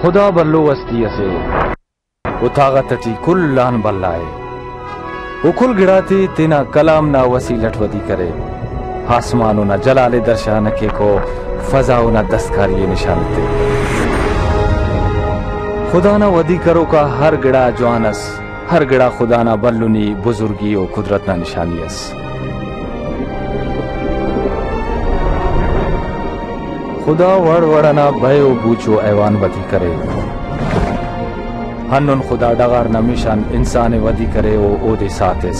खुदा बल्लो वस्ती असे वो तागतटी कुल्लान बल्लाए वो कुल गिड़ाती तेना कलाम ना वसी लटवदी करे आसमानों ना जलाले दर्शान के को फजाओ ना दस्तकारी निशानते खुदा ना वदी करो का हर गिड़ा जवानस हर गिड़ा खुदा ना बल्लुनी बुजुर्गी और कुदरत ना निशानियस खुदा वड़ वड़ना भयो बूचो ऐवान वदी करे हन्नुन खुदा डगार नमिशान इंसान वदी करे ओ ओदे सातिस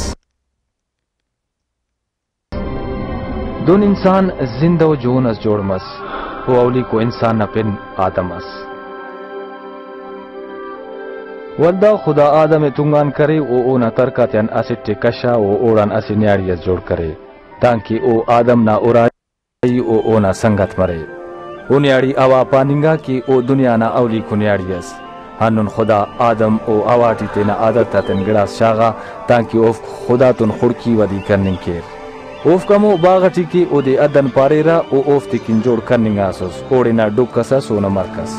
दोन इंसान जिंदो जोनस जोड़मस वो अवली को इंसान न पिन आदमस वद्दा खुदा आदम तुंगान करे ओ न तरकतन असिट कशा ओ ओड़न असि न्याड़ियस जोड़ करे ताकि ओ आदम ना उराई ओ ना संगत मरे ओ न्याड़ी अवा पानिंगा की ओ दुनिया ना अवली को न्याड़ियस हनुन खुदा आदम ओ आवाटी तेना आदत तन गिड़ास शागा ताकि ओफ खुदा तुन खुड़की वदी करने के ओफ कमो बागटी की ओदे अदन पारेरा ओ ओफ तिकिन जोड़ करने आसोस ओड़े ना डुब कसा सोना मरकस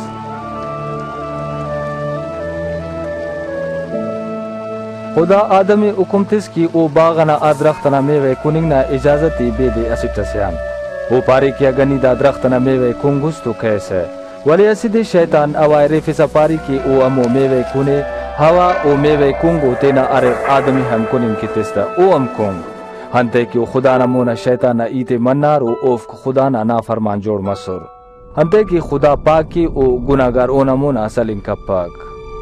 खुदा आदमी हुकुमतिस की ओ बागना अदरख्तना मेवे कुनिंगना इजाजती बेदे असिटस्यान वो पारे किया गनी दा दरख्तना मेवे कुंगुस तो कैसे वले असिदे शैतान अवायरे फिसा पारी की ओ अमो मेवे कुने हवा ओ मेवे कुंगो तेना अरे आदमी हम कुनिंग की तिस्ता ओ अम कुंग हंते की खुदा नमोना शैतान ईते मन्नार ओ ओफ खुदा ना नाफरमान जोड़ मसूर हंते की खुदा पाक की ओ गुनागार ओ नमोना असल इनका पाक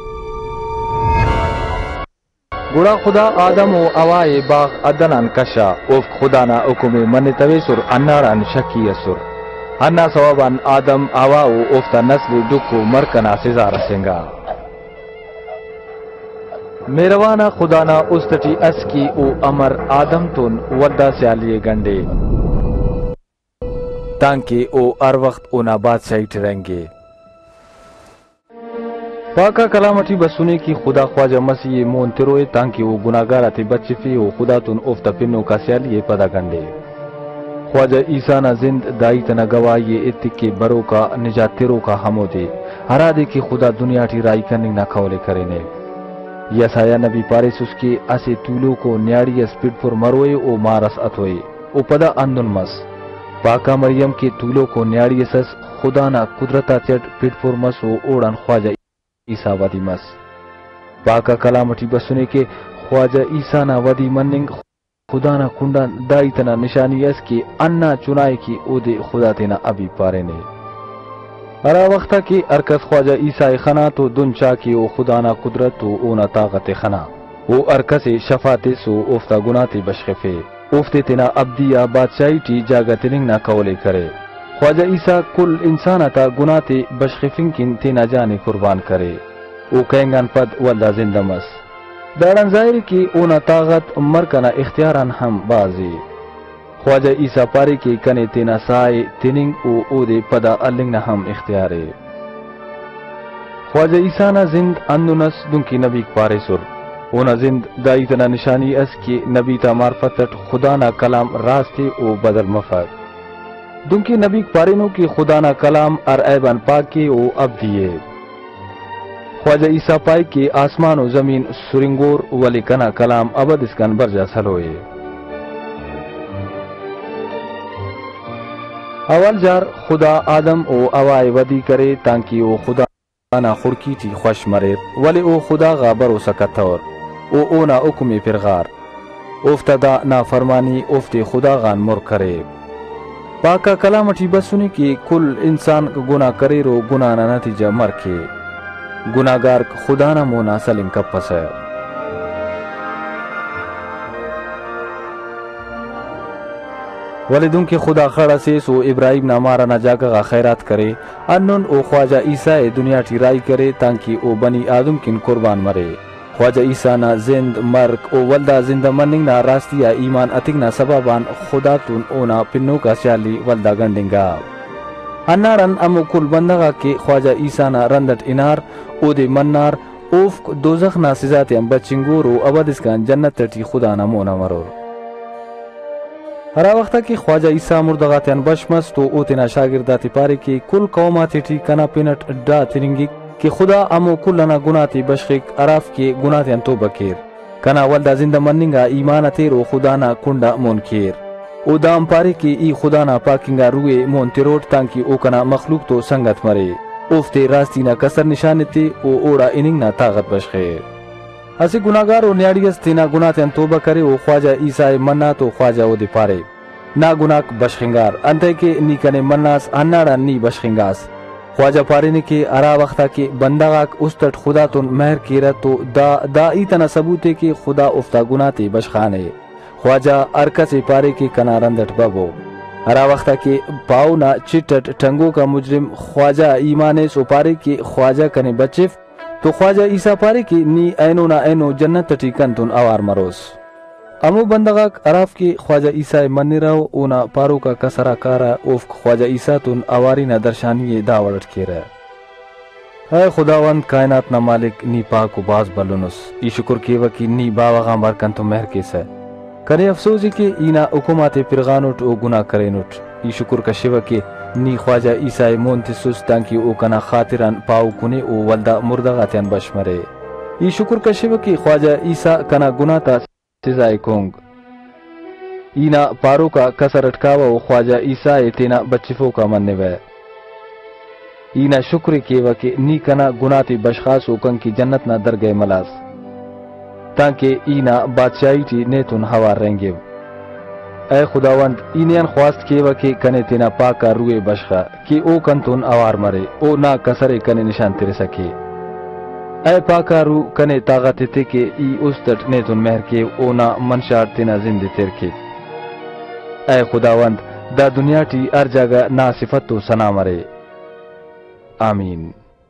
गुड़ा खुदा आदम ओ अवाए बाग अदनान कशा ओफ खुदा ना हुकुमे मन तवेसुर अन्नारान शकी असुर अन्ना सवाबान आदम आवाओ ओफ्ता नस्ल दुखो मरकना सिजा रसेंगा मेरवाना खुदाना उस्तटी अस्की ओ अमर आदम तुन वड्डा से आलिए गंडे ताकि ओ हर वक्त ओना बादशाही ठहरेंगे पाका कलामती बसुने की खुदा ख्वाजा मसीह मोन तिरोए ताकि वो गुनागार थे बच्चे फी ओ खुदा तुन ओफ्ता पिन्नो का सियालिए पदा गंडे ख्वाजा ईसा ना जिंद दाई तना गवा ये इत्तिक के बरो का निजात तिरो का हमो दे हरा दे की खुदा दुनिया ठी राई करने ना खौले करेने यसाया नबी पारिस उसके असे तूलो को न्याड़ी स्पीडपुर मरोए ओ मारस अथोए ओ पदा अंदुन मस पाका मरियम के तूलो को न्याड़ी सस खुदा ना कुदरता चट पीटपुर मस ओ ओड़न ख्वाजा ईसा वदी मस पाका कलामती बसुने के ख्वाजा ईसा ना वदी मनिंग खुदा ना कुंडा दाई तना निशानी यस की अन्ना चुनाए की ओदे खुदा तेना अभी पारे ने हरा वक्ता की अरकस ख्वाजा ईसा खना तो दुन चा की ओ खुदा ना कुदरत तो ओ ना ताकत खना वो अरकस शफाते सो ओफ्ता गुनाते बशखफे ओफ्ते तेना अब्दिया बादशाही टी जागतिरिंग ना कौले करे ख्वाजा ईसा कुल इंसान ता गुनाते बशखफिंग किन तेना जाने कुर्बान करे ओ कहेंगन पद वल्दा जिंदमस दारन जाहिर की ओना ताकत मरकना इख्तियारन हम बाजी ख्वाजा ईसा पारी के कने तेना साए तिनिंग ओ ओदे पदा अलिंग ना हम इख्तियारे ख्वाजा ईसा ना जिंद अंदुनस दुंकी नबी पारे सुर ओना जिंद दाई तना निशानी अस की नबी ता मार्फत खुदा ना कलाम रास्ते ओ बदल मफद दुंकी नबी पारिनो की खुदा ना कलाम अर ऐबन पाक के ओ अब दिए ख्वाजा ईसा पाई के आसमान और जमीन सुरिंगोर वली कना कलाम अबद इसकन बरजा सलोए अवल जार खुदा आदम ओ अवाए वदी करे ताकि ओ खुदा ना खुड़की टी खुश मरे वली ओ खुदा गाबर ओ सकतौर ओ ना हुक्म फिरगार उफ्तदा ना फरमानी उफ्ते खुदा गान मुर करे पाका कलामती बसुनी की कुल इंसान को गुना करे रो गुना ना नतीजा मर के गुनागार खुदा ना मोना सलिम का पस है वलिदुन के खुदा खड़ा से सो इब्राहिम ना मारा ना जागा खैरात करे अन्नुन ओ ख्वाजा ईसा दुनिया टी राई करे ताकि ओ बनी आदम किन कुर्बान मरे ख्वाजा ईसा ना जिंद मर्क ओ वल्दा जिंदा मनिंग ना रास्तिया ईमान अतिक ना सबबान खुदा तुन ओना पिन्नो का स्याली वल्दा गंडिंगा अन्नारन अमु कुल बंदगा के ख्वाजा ईसा ना रंदट इनार ओदे मन्नार ओफ दोजख ना सिजाते हम बचिंगोरो अबद इसकान जन्नत टी खुदा ना मोना मरो हरा वक्त की ख्वाजा ईसा मुर्दगातन बशमस तो ओतना शागिर्दाती पारे के कुल कौमाती टी कना पिनट डा तिरिंगी कि खुदा अमो कुलना गुनाती बशखिक अराफ के गुनातियन तो बकेर कना वल्दा जिंदा मन्निंगा ईमान तेरो खुदाना कुंडा मोनकेर ओ दाम पारे की ई खुदाना पाकिंगा रुए मोन्तिरोट तांकी ओकना मखलूक तो संगत मरे उफ्ते रास्तीना कसर निशानते ओ ओड़ा इनिंगना ताकत बशखेर असी गुनागार और न्याडियस तेना गुनातियन तोबा करे ओ ख्वाजा ईसा मन्ना तो ख्वाजा ओ दे पारे ना गुनाक बशखिंगार अंते के नीकने मन्नास अन्नाड़ा नी बशखिंगास ख्वाजा पारे ने के अरा वक्ता के बंदागाक उस्तट खुदा तुन महर केरा तो दा इतना सबूते के खुदा उफ्ता गुनाते बशखाने ख्वाजा अरका से पारे के कनारंदट बबो अरा वक्ता के पाउना चिटट टंगो का मुजरिम ख्वाजा ईमाने सो पारे के ख्वाजा कने बचिफ तो ख्वाजा ईसा पारे के नी ऐनो ना ऐनो जन्नत टीकन तुन आवार मरोस अमो बंदगाक अराफ के ख्वाजा ईसा मन्निराव ओना पारो का कसरा कारा ओफ ख्वाजा ईसा तुन अवारी ना दर्शानी दावड़ट केरा है खुदावंद कायनात ना मालिक नी पाक बाज बलुनुस ई शुक्र केवा की नी बावगा मरकन तो महर केसा करे अफसोसी के ईना हुकुमाते पिरगानुट ओ गुना करेनुट ई शुक्र का शिवा के नी ख्वाजा ईसा मोन्तिसुस तांकी ओ कना खातिरन पाव कुने ओ वल्दा मुर्दगातन बशमरे ई शुक्र का शिवा के ख्वाजा ईसा कना गुनाता सिजाए कोंग ईना पारो का कसर अटकावा वो ख्वाजा ईसा तेना बच्चिफो का मनने वे ईना शुक्र केवा के नी कना गुनाती बशखास ओकंग की जन्नत ना दर गए मलास ताकि ईना बादशाही टी नेतुन हवार रहेंगे ऐ खुदावंद ईनियन ख्वास्त केवा के कने तेना पाका रुए बशखा कि ओ कंतुन अवार मरे ओ ना कसरे कने निशान तेरे सके ऐ पाकारू कने ताकत ते के ई उस्तट ने तुन महर के ओना मनशार तेना जिंदे तेर के ऐ खुदावंद दा दुनिया टी हर जगह ना सिफत तो सना मरे आमीन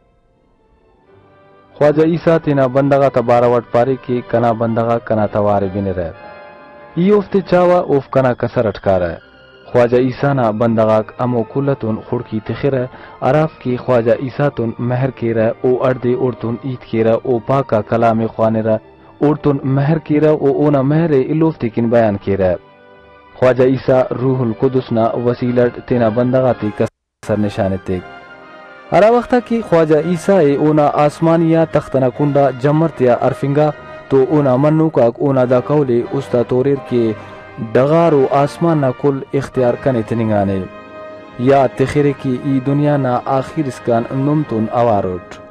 ख्वाजा ईसा तेना बंदगा तबारावट पारे के कना बंदगा कना तवारे बिने रह ई उफ्ते चावा उफ कना कसर अटकारा है ख्वाजा ईसा ना बंदगाक अमो कुल्लतुन खुड़की तिखिर अराफ की ख्वाजा ईसा तुन महर केरा ओ अर्दे उर्तुन ईद केरा ओ पाका कलाम ख्वानेरा उर्तुन महर केरा ओ ओना महरे इलोफ्ते किन बयान केरा ख्वाजा ईसा रूहुल कुदुस ना वसीलट तेना बंदगाती कसर निशाने ते अरा वक्ता की ख्वाजा ईसा ए ओना आसमानिया तख्तना कुंडा जमरतिया अरफिंगा तो ओना मन्नू का ओना दा कौले उस्ता तोरेर के डगारो आसमान ना कुल इख्तियार कने तनिंगाने या तिखिरे की ई दुनिया ना आखिर इसकान नुमतुन अवारोट